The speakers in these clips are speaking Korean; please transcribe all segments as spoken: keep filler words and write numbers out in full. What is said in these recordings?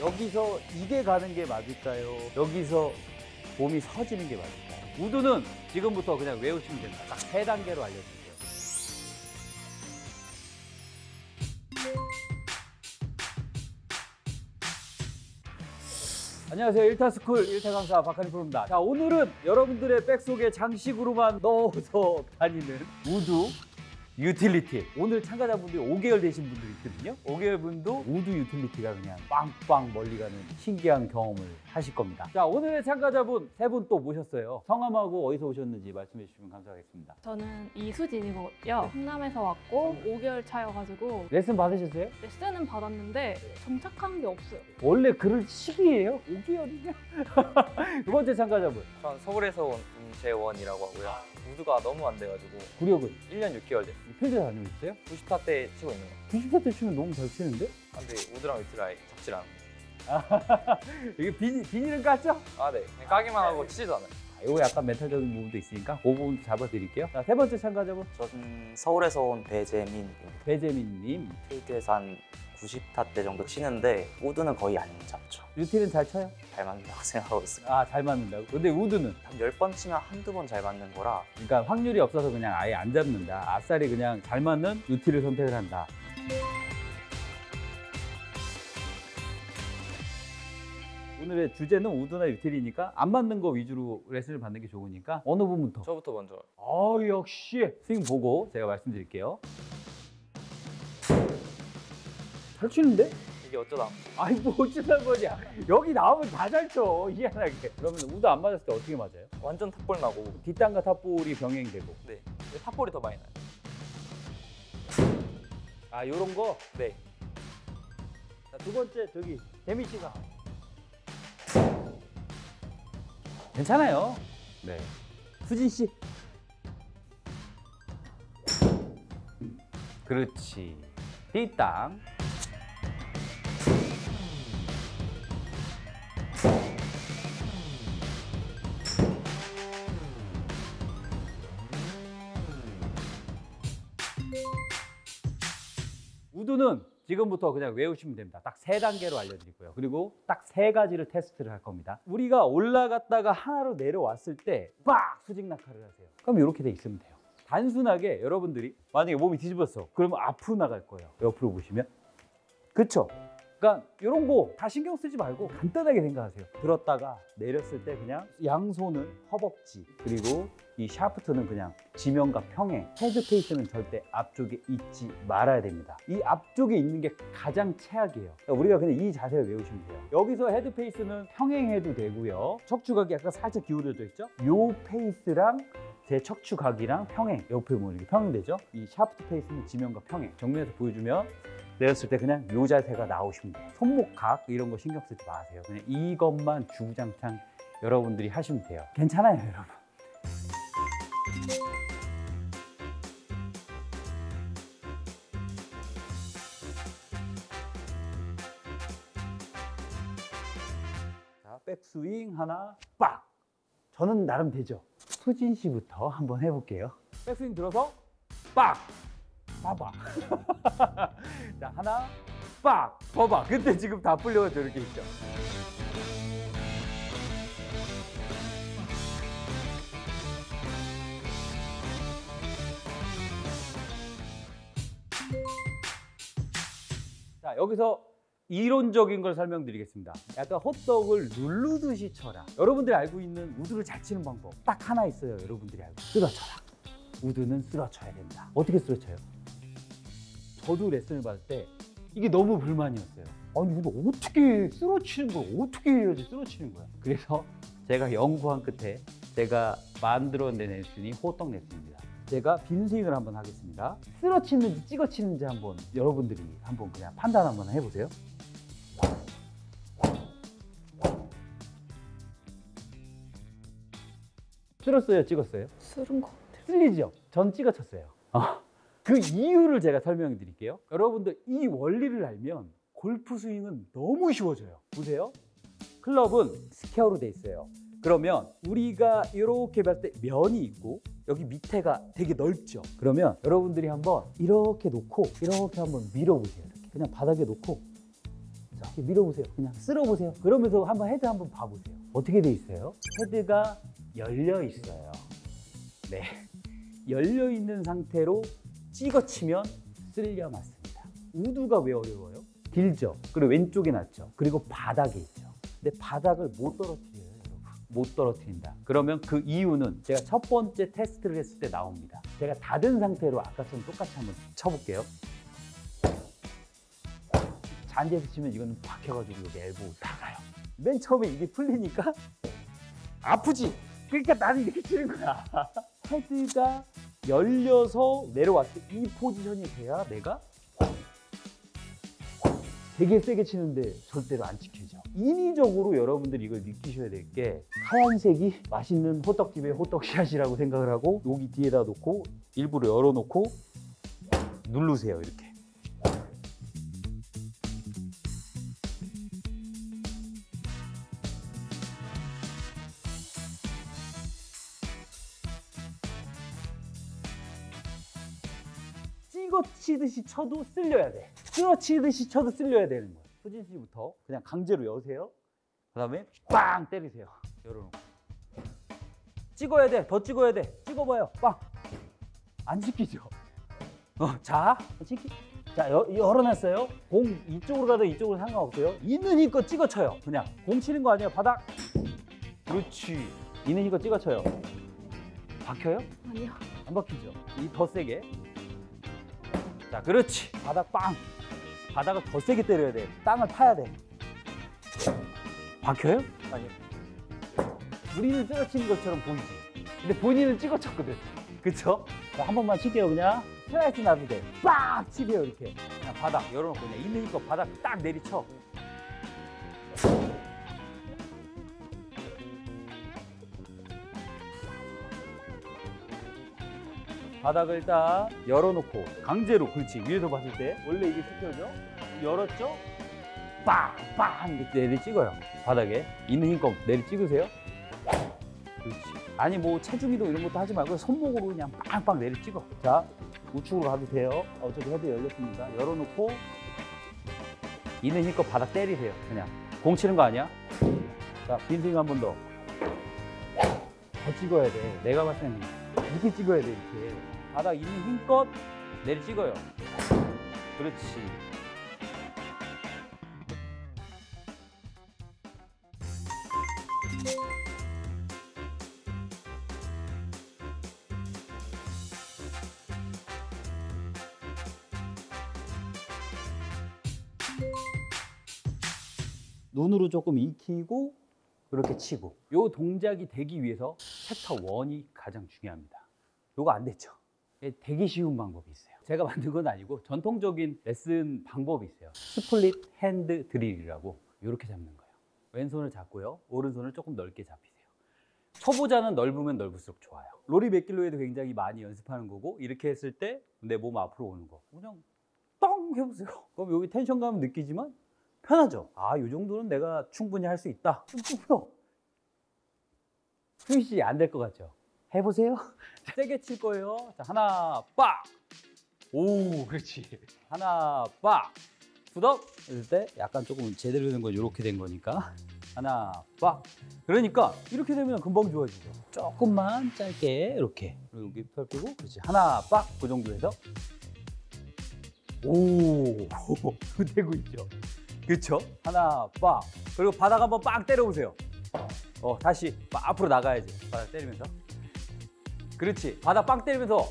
여기서 이게 가는 게 맞을까요? 여기서 몸이 서지는 게 맞을까요? 우드는 지금부터 그냥 외우시면 됩니다. 딱 세 단계로 알려드릴게요. 안녕하세요. 일타스쿨 일타 강사 박한희 프로입니다. 자, 오늘은 여러분들의 백 속에 장식으로만 넣어서 다니는 우드 유틸리티. 오늘 참가자분들이 오 개월 되신 분들이 있거든요. 오 개월 분도 우드 유틸리티가 그냥 빵빵 멀리 가는 신기한 경험을 하실 겁니다. 자, 오늘의 참가자분 세 분 또 모셨어요. 성함하고 어디서 오셨는지 말씀해 주시면 감사하겠습니다. 저는 이수진이고요. 충남에서 왔고 오 개월 차여가지고 레슨 받으셨어요? 레슨은 받았는데 정착한 게 없어요. 원래 그럴 시기예요? 오 개월이냐? 두 번째 참가자분. 전 서울에서 온 임재원이라고 하고요. 우드가 너무 안 돼가지고 구력은? 일 년 육 개월 됐어요. 필드 다니고 있어요? 구십 타 때 치고 있는 거. 구십 타 때 치면 너무 잘 치는데? 아, 근데 우드랑 위트를 아예 잡질 않아요. 이게 비닐, 비닐은 깠죠? 아, 네. 그냥 까기만 하고 치지도 않아요. 아, 이거 약간 멘탈적인 부분도 있으니까 그 부분 잡아드릴게요. 자, 세 번째 참가자분. 저는 서울에서 온 배재민입니다. 배재민님. 필드에서 한 구십 타 때 정도 치는데 우드는 거의 안 잡죠. 유틸은 잘 쳐요? 잘 맞는다고 생각하고 있습니다. 아, 잘 맞는다고? 근데 우드는? 한 열 번 치면 한두 번 잘 맞는 거라. 그러니까 확률이 없어서 그냥 아예 안 잡는다. 아싸리 그냥 잘 맞는 유틸을 선택을 한다. 오늘의 주제는 우드나 유틸이니까 안 맞는 거 위주로 레슨을 받는 게 좋으니까 어느 부분부터? 저부터 먼저. 어, 역시 스윙 보고 제가 말씀드릴게요. 잘 치는데? 이게 어쩌다. 아니 뭐 어쩌다는 거냐. 여기 나오면 다 잘 쳐, 희한하게. 그러면 우드 안 맞았을 때 어떻게 맞아요? 완전 탑볼 나고. 뒷땅과 탑볼이 병행되고. 네. 근데 탑볼이 더 많이 나요. 아, 요런 거? 네. 자, 두 번째 저기 재민 씨가. 괜찮아요. 네. 수진 씨. 그렇지. 뒷땅. 우드는 지금부터 그냥 외우시면 됩니다. 딱 세 단계로 알려드릴 거예요. 그리고 딱 세 가지를 테스트를 할 겁니다. 우리가 올라갔다가 하나로 내려왔을 때 빡! 수직 낙하를 하세요. 그럼 이렇게 돼 있으면 돼요. 단순하게 여러분들이 만약에 몸이 뒤집었어. 그러면 앞으로 나갈 거예요. 옆으로 보시면. 그쵸? 그러니까 이런 거 다 신경 쓰지 말고 간단하게 생각하세요. 들었다가 내렸을 때 그냥 양손은 허벅지, 그리고 이 샤프트는 그냥 지면과 평행, 헤드 페이스는 절대 앞쪽에 있지 말아야 됩니다. 이 앞쪽에 있는 게 가장 최악이에요. 그러니까 우리가 그냥 이 자세를 외우시면 돼요. 여기서 헤드 페이스는 평행해도 되고요. 척추각이 약간 살짝 기울어져 있죠? 요 페이스랑 제 척추각이랑 평행, 옆에 보면 이렇게 평행되죠? 이 샤프트 페이스는 지면과 평행. 정면에서 보여주면 내렸을 때 그냥 요 자세가 나오시면 돼요. 손목각 이런 거 신경 쓰지 마세요. 그냥 이것만 주구장창 여러분들이 하시면 돼요. 괜찮아요, 여러분. 자, 백스윙 하나, 빡! 저는 나름 되죠. 수진 씨부터 한번 해볼게요. 백스윙 들어서 빡! 봐봐. 자, 하나, 빡! 봐봐. 근데 지금 다 풀려가지고 이렇게 있죠. 자, 여기서 이론적인 걸 설명드리겠습니다. 약간 호떡을 누르듯이 쳐라. 여러분들이 알고 있는 우드를 잘 치는 방법 딱 하나 있어요. 여러분들이 알고. 쓰러쳐라. 우드는 쓰러쳐야 된다. 어떻게 쓰러쳐요? 저도 레슨을 받을 때 이게 너무 불만이었어요. 아니 이거 어떻게 쓰러치는 거야? 어떻게 해야지 쓰러치는 거야? 그래서 제가 연구한 끝에 제가 만들어낸 레슨이 호떡 레슨입니다. 제가 빈 스윙을 한번 하겠습니다. 쓰러치는지 찍어치는지 한번 여러분들이 한번 그냥 판단 한번 해보세요. 쓸었어요? 찍었어요? 쓰른 것 같아요. 쓸리죠? 전 찍어쳤어요. 어. 그 이유를 제가 설명해 드릴게요. 여러분들 이 원리를 알면 골프 스윙은 너무 쉬워져요. 보세요. 클럽은 스퀘어로 돼 있어요. 그러면 우리가 이렇게 봤을 때 면이 있고 여기 밑에가 되게 넓죠. 그러면 여러분들이 한번 이렇게 놓고 이렇게 한번 밀어보세요. 이렇게 그냥 바닥에 놓고 자, 이렇게 밀어보세요. 그냥 쓸어보세요. 그러면서 한번 헤드 한번 봐보세요. 어떻게 돼 있어요? 헤드가 열려 있어요. 네, 열려 있는 상태로 찍어치면 쓸려 맞습니다. 우드가 왜 어려워요? 길죠. 그리고 왼쪽에 놨죠. 그리고 바닥에 있죠. 근데 바닥을 못 떨어뜨려요, 여러분. 못 떨어뜨린다. 그러면 그 이유는 제가 첫 번째 테스트를 했을 때 나옵니다. 제가 닫은 상태로 아까처럼 똑같이 한번 쳐볼게요. 잔디에서 치면 이거는 박혀가지고 여기 엘보우 다 가요. 맨 처음에 이게 풀리니까 아프지? 그러니까 나는 이렇게 치는 거야. 헤드가 열려서 내려왔을 때 이 포지션이 돼야 내가 되게 세게 치는데 절대로 안 지켜져. 인위적으로 여러분들이 이걸 느끼셔야 될 게 하얀색이 맛있는 호떡집의 호떡샷이라고 생각을 하고 여기 뒤에다 놓고 일부러 열어놓고 누르세요, 이렇게. 찍어치듯이 쳐도 쓸려야 돼. 쓸어치듯이 쳐도 쓸려야 되는 거예요. 수진 씨부터 그냥 강제로 여세요. 그 다음에 빵 때리세요. 열어놓고. 찍어야 돼. 더 찍어야 돼. 찍어봐요. 빵. 안 찍히죠? 어, 자, 찍히. 자, 여, 열어놨어요. 공 이쪽으로 가도 이쪽으로 상관없어요. 있는 힘껏 찍어쳐요. 그냥 공 치는 거 아니에요. 바닥. 그렇지. 있는 힘껏 찍어쳐요. 박혀요? 아니요. 안 박히죠? 이 더 세게. 자, 그렇지. 바닥 빵. 바닥을 더 세게 때려야 돼. 땅을 파야 돼. 박혀요? 아니요. 우리는 찍어치는 것처럼 보이지. 근데 본인은 찍어쳤거든. 그쵸? 자, 한 번만 칠게요, 그냥. 슬라이스 놔도 돼. 빡! 치게요, 이렇게. 그냥 바닥 열어놓고 그냥 있는 힘껏 바닥 딱 내리쳐. 바닥을 딱 열어놓고 강제로, 그렇지, 위에서 봤을 때 원래 이게 찍혀져. 열었죠? 빵빵 이렇게 내리 찍어요. 바닥에 있는 힘껏 내리 찍으세요. 그렇지. 아니 뭐 체중 이동 이런 것도 하지 말고 손목으로 그냥 빵빵 내리 찍어. 자, 우측으로 가도 돼요. 어차피 헤드 열렸습니다. 열어놓고 있는 힘껏 바닥 때리세요. 그냥 공 치는 거 아니야? 자, 빈스윙 한 번 더. 더 찍어야 돼. 내가 봤을 때는 이렇게 찍어야 돼. 이렇게 바닥 있는 힘껏 내리 찍어요. 그렇지. 눈으로 조금 익히고 이렇게 치고, 요 동작이 되기 위해서 챕터 일이 가장 중요합니다. 요거 안 됐죠? 되게 쉬운 방법이 있어요. 제가 만든 건 아니고 전통적인 레슨 방법이 있어요. 스플릿 핸드 드릴이라고. 이렇게 잡는 거예요. 왼손을 잡고요, 오른손을 조금 넓게 잡히세요. 초보자는 넓으면 넓을수록 좋아요. 로리 맥길로이도 굉장히 많이 연습하는 거고, 이렇게 했을 때 내 몸 앞으로 오는 거 그냥 똥 해보세요. 그럼 여기 텐션감은 느끼지만 편하죠? 아, 이 정도는 내가 충분히 할 수 있다. 쭉 스위치 안 될 것 같죠? 해보세요. 세게 칠 거예요. 자, 하나, 빡! 오, 그렇지. 하나, 빡! 푸덕! 이럴 때 약간 조금 제대로 된 건 이렇게 된 거니까. 하나, 빡! 그러니까 이렇게 되면 금방 좋아지죠. 조금만 짧게 이렇게. 그리고 여기 펼치고, 그렇지. 하나, 빡! 그 정도에서. 오, 되고 있죠. 그렇죠? 하나, 빡! 그리고 바닥 한번 빵 때려보세요. 어, 다시 앞으로 나가야지. 바닥 때리면서. 그렇지. 바닥 빵 때리면서.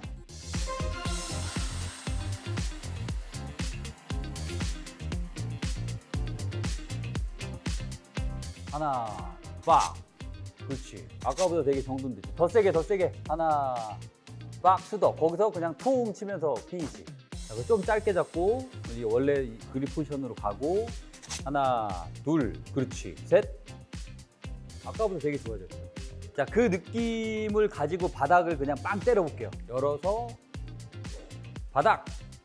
하나, 빡! 그렇지. 아까보다 되게 정돈되지. 더 세게, 더 세게. 하나, 빡! 수덕. 거기서 그냥 퉁 치면서 피니시. 좀 짧게 잡고 원래 그립 포지션으로 가고, 하나, 둘, 그렇지, 셋. 아까보다 되게 좋아졌어요. 자, 그 느낌을 가지고 바닥을 그냥 빵 때려 볼게요. 열어서 바닥.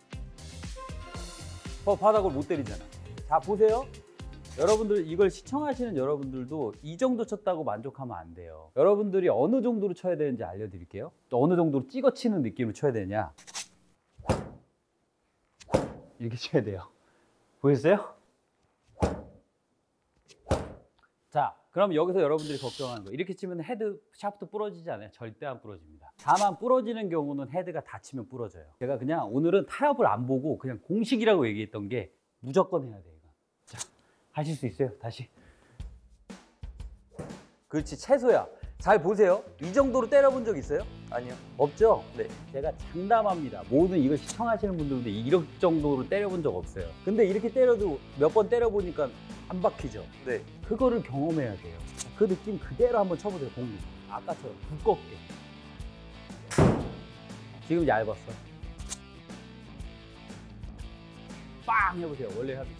어, 바닥을 못 때리잖아. 자, 보세요. 여러분들 이걸 시청하시는 여러분들도 이 정도 쳤다고 만족하면 안 돼요. 여러분들이 어느 정도로 쳐야 되는지 알려드릴게요. 또 어느 정도로 찍어 치는 느낌으로 쳐야 되냐, 이렇게 쳐야 돼요. 보였어요? 자, 그럼 여기서 여러분들이 걱정하는 거 이렇게 치면 헤드 샤프트 부러지지 않아요? 절대 안 부러집니다. 다만 부러지는 경우는 헤드가 다치면 부러져요. 제가 그냥 오늘은 타협을 안 보고 그냥 공식이라고 얘기했던 게 무조건 해야 돼요. 자, 하실 수 있어요? 다시. 그렇지, 최소야. 잘 보세요. 이 정도로 때려본 적 있어요? 아니요. 없죠? 네. 제가 장담합니다. 모든 이걸 시청하시는 분들도 이런 정도로 때려본 적 없어요. 근데 이렇게 때려도 몇 번 때려보니까 안 박히죠? 네. 그거를 경험해야 돼요. 그 느낌 그대로 한번 쳐보세요, 공이. 아까처럼 두껍게. 지금 얇았어. 빵 해보세요, 원래 하듯이.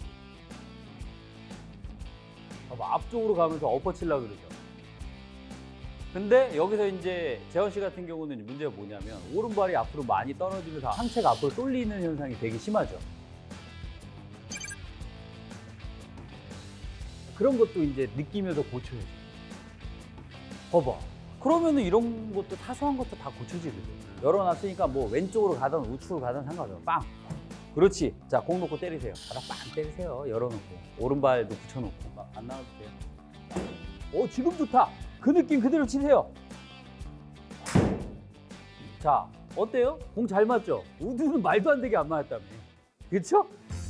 봐봐, 앞쪽으로 가면서 엎어 치려고 그러죠. 근데 여기서 이제 재원 씨 같은 경우는 문제가 뭐냐면 오른발이 앞으로 많이 떨어지면서 상체가 앞으로 쏠리는 현상이 되게 심하죠. 그런 것도 이제 느끼면서 고쳐야죠. 봐봐. 그러면은 이런 것도 사소한 것도 다 고쳐지거든. 열어놨으니까 뭐 왼쪽으로 가든 우측으로 가든 상관없어. 빵. 그렇지. 자, 공 놓고 때리세요. 바닥 빵 때리세요. 열어놓고. 오른발도 붙여놓고. 막 안 나와도 돼요. 오, 지금 좋다. 그 느낌 그대로 치세요. 자, 어때요? 공 잘 맞죠? 우드는 말도 안 되게 안 맞았다며. 그렇죠?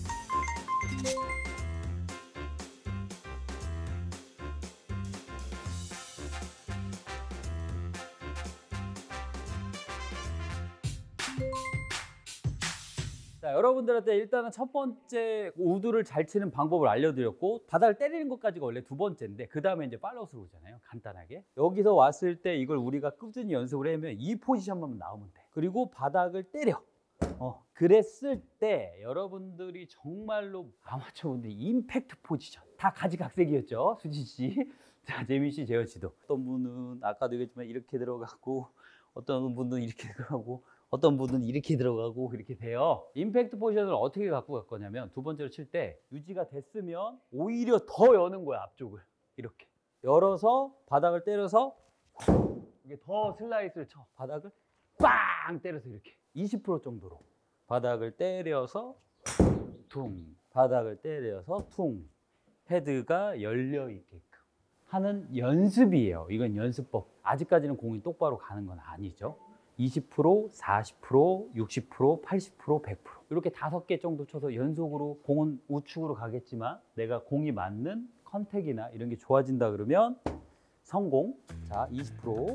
자, 여러분들한테 일단은 첫 번째 우드를 잘 치는 방법을 알려드렸고 바닥을 때리는 것까지가 원래 두 번째인데 그 다음에 이제 팔로우스로 오잖아요. 간단하게. 여기서 왔을 때 이걸 우리가 꾸준히 연습을 하면 이 포지션만 나오면 돼. 그리고 바닥을 때려. 어, 그랬을 때 여러분들이 정말로 아마추어분들이 임팩트 포지션 다 가지각색이었죠. 수지 씨. 자, 재민 씨, 재현 씨도. 어떤 분은 아까도 얘기했지만 이렇게 들어가고 어떤 분은 이렇게 들어가고 어떤 분은 이렇게 들어가고 이렇게 돼요. 임팩트 포지션을 어떻게 갖고 갈 거냐면 두 번째로 칠 때 유지가 됐으면 오히려 더 여는 거야, 앞쪽을. 이렇게 열어서 바닥을 때려서 이게 더 슬라이스를 쳐. 바닥을 빵 때려서 이렇게 이십 퍼센트 정도로 바닥을 때려서 퉁, 바닥을 때려서 퉁. 헤드가 열려 있게끔 하는 연습이에요. 이건 연습법. 아직까지는 공이 똑바로 가는 건 아니죠. 이십 퍼센트, 사십 퍼센트, 육십 퍼센트, 팔십 퍼센트, 백 퍼센트 이렇게 다섯 개 정도 쳐서 연속으로 공은 우측으로 가겠지만 내가 공이 맞는 컨택이나 이런 게 좋아진다 그러면 성공. 자, 이십 퍼센트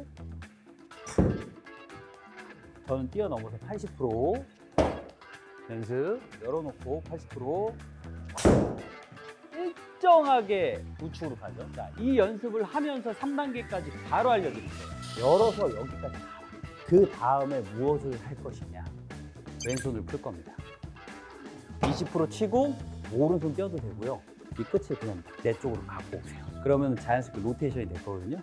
저는 뛰어넘어서 팔십 퍼센트 연습 열어놓고 팔십 퍼센트 일정하게 우측으로 가죠. 자, 이 연습을 하면서 삼 단계까지 바로 알려드릴게요. 열어서 여기까지 가. 그 다음에 무엇을 할 것이냐. 왼손을 풀 겁니다. 이십 퍼센트 치고 오른손 떼도 되고요. 이 끝을 그냥 내 쪽으로 갖고 오세요. 그러면 자연스럽게 로테이션이 될 거거든요.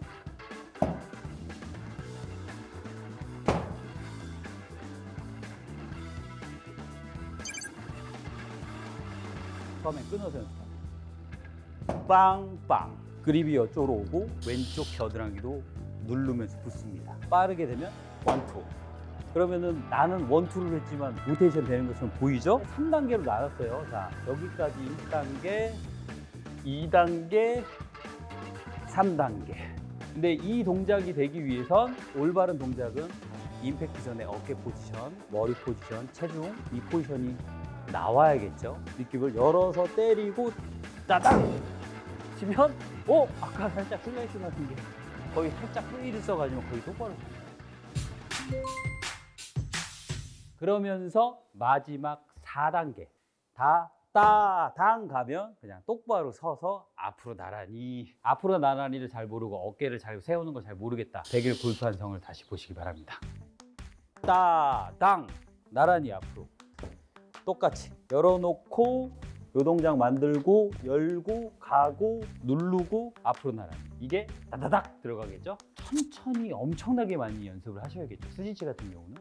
처음엔 끊어서 연습합니다. 빵빵. 그립이 이쪽으로 오고 왼쪽 겨드랑이도 누르면서 붙습니다. 빠르게 되면 원투. 그러면은 나는 원투를 했지만 로테이션 되는 것처럼 보이죠? 삼 단계로 나눴어요. 자, 여기까지 일 단계, 이 단계, 삼 단계. 근데 이 동작이 되기 위해선 올바른 동작은 임팩트 전에 어깨 포지션, 머리 포지션, 체중 이 포지션이 나와야겠죠. 느낌을 열어서 때리고 따당 치면 오! 아까 살짝 슬라이스 같은 게 거의 살짝 프리를 써가지고 거의 똑바로 그러면서 마지막 사 단계 다 따당 가면 그냥 똑바로 서서 앞으로 나란히 앞으로 나란히를 잘 모르고 어깨를 잘 세우는 걸 잘 모르겠다. 백일 골프 완성을 다시 보시기 바랍니다. 따당 나란히 앞으로 똑같이 열어놓고 요 동작 만들고 열고 가고 누르고 앞으로 나란히 이게 다다닥 들어가겠죠? 천천히 엄청나게 많이 연습을 하셔야겠죠. 수진 씨 같은 경우는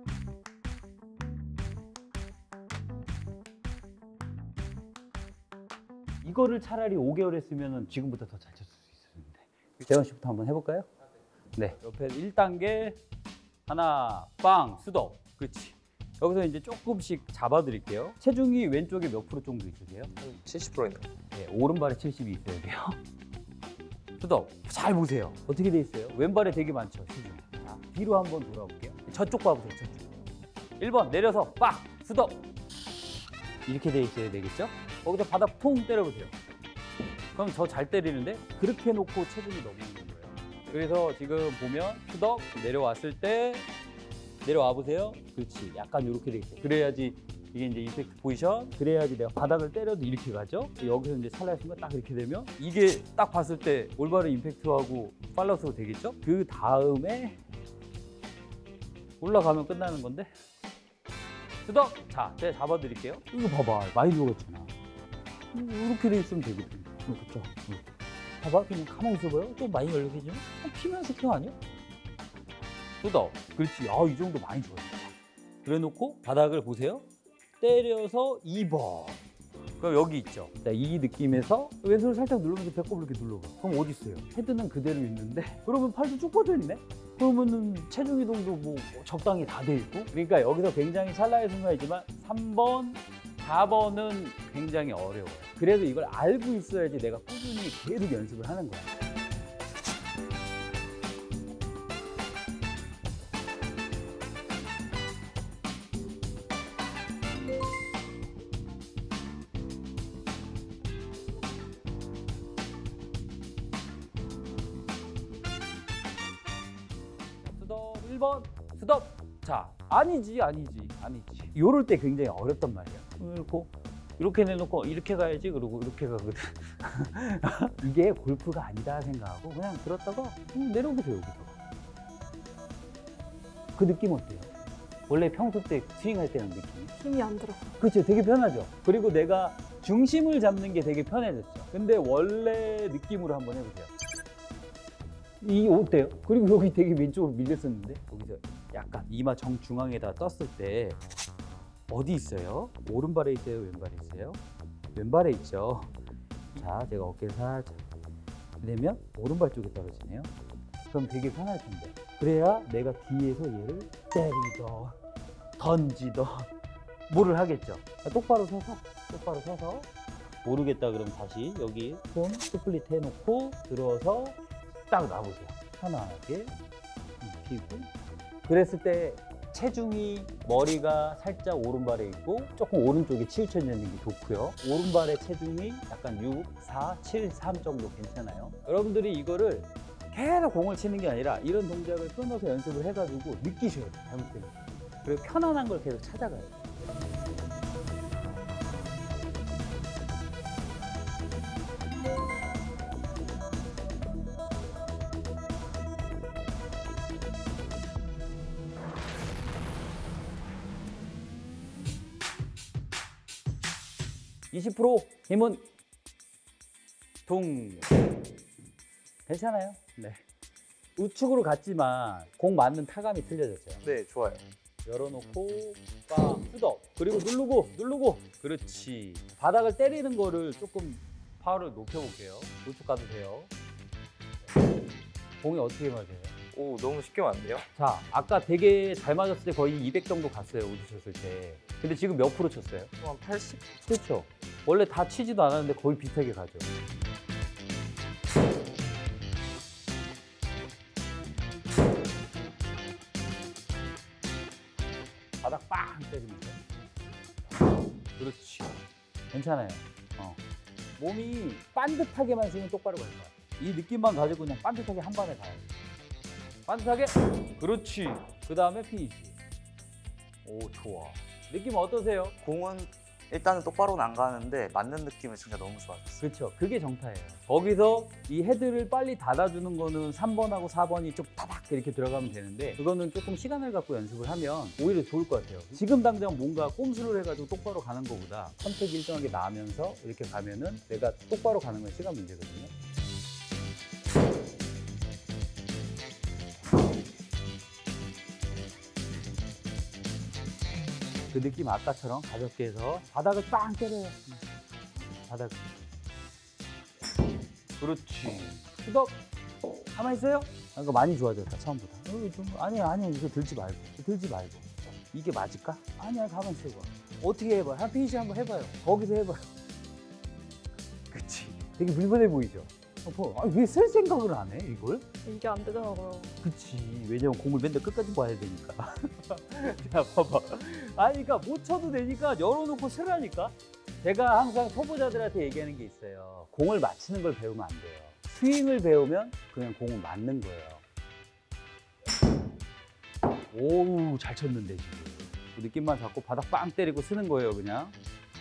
이거를 차라리 오 개월 했으면 지금부터 더 잘 쳤을 수 있었는데. 재원 씨부터 한번 해볼까요? 네, 옆에 일 단계 하나 빵 수동 그렇지. 여기서 이제 조금씩 잡아드릴게요. 체중이 왼쪽에 몇 프로 정도 있으세요? 칠십 퍼센트 있는 거. 네, 오른발에 칠십이 있어야 돼요. 수덕 잘 보세요. 어떻게 돼 있어요? 왼발에 되게 많죠, 체중. 자, 뒤로 한번 돌아볼게요. 저쪽 봐보세요, 저쪽. 일 번 내려서 빡! 수덕! 이렇게 돼 있어야 되겠죠? 거기서 바닥 통 때려보세요. 그럼 저 잘 때리는데 그렇게 놓고 체중이 넘어오는 거예요. 그래서 지금 보면 수덕 내려왔을 때 내려와 보세요. 그렇지. 약간 이렇게 돼 있어요. 그래야지 이게 이제 임팩트 포지션. 그래야지 내가 바닥을 때려도 이렇게 가죠. 여기서 이제 찰나의 순간 딱 이렇게 되면 이게 딱 봤을 때 올바른 임팩트하고 팔로스로 되겠죠. 그 다음에 올라가면 끝나는 건데. 수덕! 자, 제가 잡아드릴게요. 이거 봐봐. 많이 녹았잖아. 이렇게 돼 있으면 되거든. 그렇죠. 봐봐. 그냥 가만히 있어봐요. 좀 많이 열리지만 피면 스팅 아니야? 수덕. 그렇지. 아, 이 정도 많이 좋아요. 그래 놓고 바닥을 보세요. 때려서 이 번. 그럼 여기 있죠. 자, 이 느낌에서 왼손을 살짝 누르면서 배꼽을 이렇게 눌러봐. 그럼 어디 있어요? 헤드는 그대로 있는데 그러면 팔도 쭉 뻗어 있네? 그러면은 체중 이동도 뭐 적당히 다 돼 있고. 그러니까 여기서 굉장히 찰나의 순간이지만 삼 번, 사 번은 굉장히 어려워요. 그래도 이걸 알고 있어야지 내가 꾸준히 계속 연습을 하는 거야. 수덕 일 번 수덕. 자, 아니지 아니지 아니지. 요럴 때 굉장히 어렵단 말이야. 이렇게 이렇게 내놓고 이렇게 가야지. 그러고 이렇게 가거든. 이게 골프가 아니다 생각하고 그냥 들었다가 음, 내려오세요. 여기서 그 느낌 어때요? 원래 평소 때 스윙할 때는 느낌이 힘이 안 들어. 그렇죠. 되게 편하죠. 그리고 내가 중심을 잡는 게 되게 편해졌죠. 근데 원래 느낌으로 한번 해보세요. 이 어때요? 그리고 여기 되게 왼쪽으로 밀렸었는데 여기서 약간 이마 정중앙에다 떴을 때 어디 있어요? 오른발에 있어요? 왼발에 있어요? 왼발에 있죠. 자, 제가 어깨를 살짝 내면 오른발 쪽에 떨어지네요. 그럼 되게 편할 텐데. 그래야 내가 뒤에서 얘를 때리던 던지던 뭐를 하겠죠. 똑바로 서서 똑바로 서서 모르겠다 그러면 다시 여기 손 스플릿 해놓고 들어서 딱 놔보세요. 편하게 피고. 그랬을 때 체중이 머리가 살짝 오른발에 있고 조금 오른쪽에 치우쳐 있는 게 좋고요. 오른발의 체중이 약간 육, 사, 칠, 삼 정도 괜찮아요. 여러분들이 이거를 계속 공을 치는 게 아니라 이런 동작을 끊어서 연습을 해가지고 느끼셔야 돼요. 잘못되면. 그리고 편안한 걸 계속 찾아가야 돼요. 이십 퍼센트 힘은 둥. 괜찮아요. 네. 우측으로 갔지만 공 맞는 타감이 틀려졌죠. 네, 좋아요. 열어놓고 빡 수덕. 그리고 누르고 누르고. 그렇지. 바닥을 때리는 거를 조금 파워를 높여볼게요. 우측 가도 돼요. 공이 어떻게 맞아요? 오, 너무 쉽게 맞는데요? 자, 아까 되게 잘 맞았을 때 거의 이백 정도 갔어요. 우드 쳤을 때. 근데 지금 몇 프로 쳤어요? 한 팔십? 그렇죠. 원래 다 치지도 않았는데 거의 비슷하게 가죠. 바닥 빵 때리면 돼. 그렇지. 괜찮아요. 어. 몸이 반듯하게만 쓰면 똑바로 갈 거야. 이 느낌만 가지고 그냥 반듯하게 한 번에 가야 돼. 반듯하게. 그렇지. 그 다음에 피니시. 오, 좋아. 느낌 어떠세요? 공은 일단은 똑바로는 안 가는데 맞는 느낌은 진짜 너무 좋았어요. 그렇죠. 그게 정타예요. 거기서 이 헤드를 빨리 닫아주는 거는 삼 번하고 사 번이 좀 타닥 이렇게 들어가면 되는데 그거는 조금 시간을 갖고 연습을 하면 오히려 좋을 것 같아요. 지금 당장 뭔가 꼼수를 해가지고 똑바로 가는 것보다 선택 일정하게 나면서 이렇게 가면은 내가 똑바로 가는 건 시간 문제거든요. 그 느낌 아까처럼 가볍게 해서 바닥을 빵 때려요. 바닥. 그렇지. 수덕. 가만히 있어요. 아, 이거 많이 좋아졌다 처음보다. 어, 좀, 아니 아니 이거 들지 말고 들지 말고 이게 맞을까? 아니야, 가만 있어봐. 어떻게 해봐? 한 페이지 한번 해봐요. 거기서 해봐요. 그치? 되게 불편해 보이죠? 아, 왜 쓸 생각을 안 해, 이걸? 이게 안 되더라고요. 그치. 왜냐면 공을 맨날 끝까지 봐야 되니까. 자, 봐봐. 아니, 그러니까 못 쳐도 되니까 열어놓고 쓰라니까? 제가 항상 초보자들한테 얘기하는 게 있어요. 공을 맞히는 걸 배우면 안 돼요. 스윙을 배우면 그냥 공을 맞는 거예요. 오우, 잘 쳤는데, 지금. 그 느낌만 잡고 바닥 빵 때리고 쓰는 거예요, 그냥.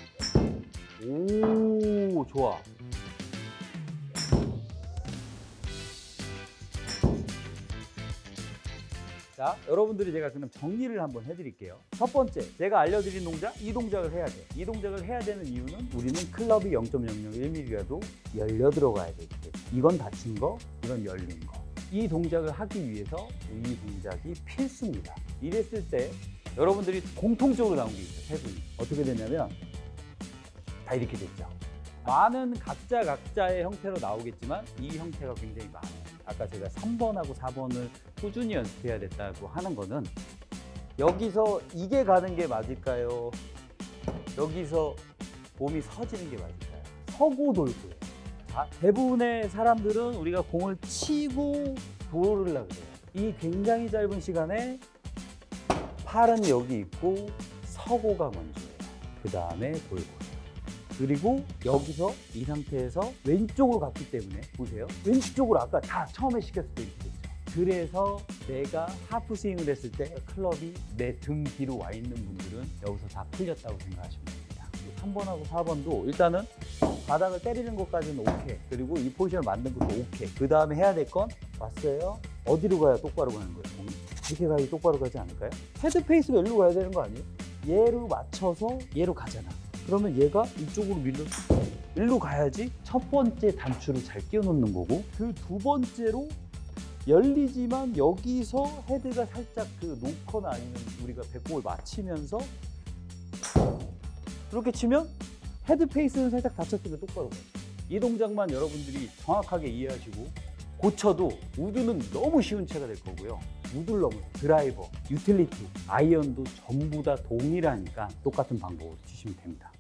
오, 좋아. 자, 여러분들이 제가 그럼 정리를 한번 해드릴게요. 첫 번째, 제가 알려드린 동작, 이 동작을 해야 돼. 이 동작을 해야 되는 이유는 우리는 클럽이 영 점 영영일 밀리미터라도 열려 들어가야 되기 때문에. 이건 닫힌 거, 이건 열린 거. 이 동작을 하기 위해서 이 동작이 필수입니다. 이랬을 때 여러분들이 공통적으로 나온 게 있어요, 세 분이. 어떻게 되냐면 다 이렇게 됐죠. 많은 각자 각자의 형태로 나오겠지만 이 형태가 굉장히 많아요. 아까 제가 삼 번하고 사 번을 꾸준히 연습해야 됐다고 하는 거는 여기서 이게 가는 게 맞을까요? 여기서 몸이 서지는 게 맞을까요? 서고 돌고요. 자, 대부분의 사람들은 우리가 공을 치고 돌으려고 그래요. 이 굉장히 짧은 시간에 팔은 여기 있고 서고가 먼저예요. 그 다음에 돌고. 그리고 여기서 이 상태에서 왼쪽으로 갔기 때문에 보세요. 왼쪽으로 아까 다 처음에 시켰을 때 이렇게 됐죠. 그래서 내가 하프 스윙을 했을 때 클럽이 내 등 뒤로 와 있는 분들은 여기서 다 풀렸다고 생각하시면 됩니다. 삼 번하고 사 번도 일단은 바닥을 때리는 것까지는 오케이. 그리고 이 포지션을 만든 것도 오케이. 그 다음에 해야 될 건 왔어요. 어디로 가야 똑바로 가는 거예요? 공이? 이렇게 가야 똑바로 가지 않을까요? 헤드 페이스가 일로 가야 되는 거 아니에요? 얘로 맞춰서 얘로 가잖아. 그러면 얘가 이쪽으로 밀려 일로 가야지 첫 번째 단추를 잘 끼워 놓는 거고, 그 두 번째로 열리지만 여기서 헤드가 살짝 그 놓거나 아니면 우리가 배꼽을 맞추면서 이렇게 치면 헤드 페이스는 살짝 닫혔을 때 똑바로 가요. 이 동작만 여러분들이 정확하게 이해하시고 고쳐도 우드는 너무 쉬운 채가 될 거고요. 우드를 넘어서 드라이버, 유틸리티, 아이언도 전부 다 동일하니까 똑같은 방법으로 치시면 됩니다.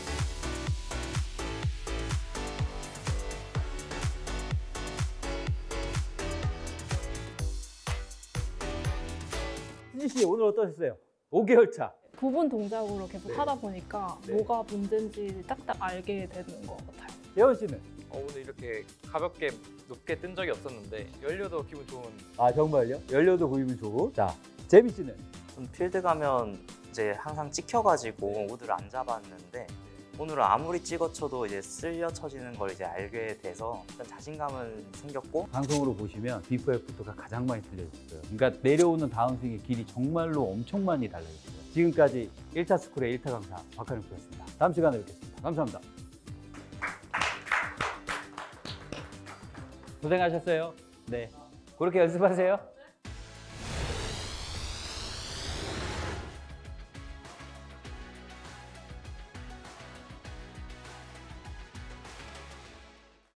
신지 씨, 오늘 어떠셨어요? 오 개월 차. 부분 동작으로 계속 네. 하다 보니까 네. 뭐가 문제인지 딱딱 알게 되는 것 같아요. 예원 씨는? 어, 오늘 이렇게 가볍게 높게 뜬 적이 없었는데 열려도 기분 좋은. 아, 정말요? 열려도 보이면 좋고. 자, 재미 씨는? 좀 필드 가면 이제 항상 찍혀가지고 우드를 안 잡았는데 오늘은 아무리 찍어쳐도 이제 쓸려 쳐지는 걸 이제 알게 돼서 일단 자신감은 생겼고. 방송으로 보시면 비포 애프터가 가장 많이 틀려졌어요. 그러니까 내려오는 다운스윙의 길이 정말로 엄청 많이 달라졌어요. 지금까지 일 타 스쿨의 일 타 강사 박한영 프로였습니다. 다음 시간에 뵙겠습니다. 감사합니다. 고생하셨어요. 네, 그렇게 연습하세요.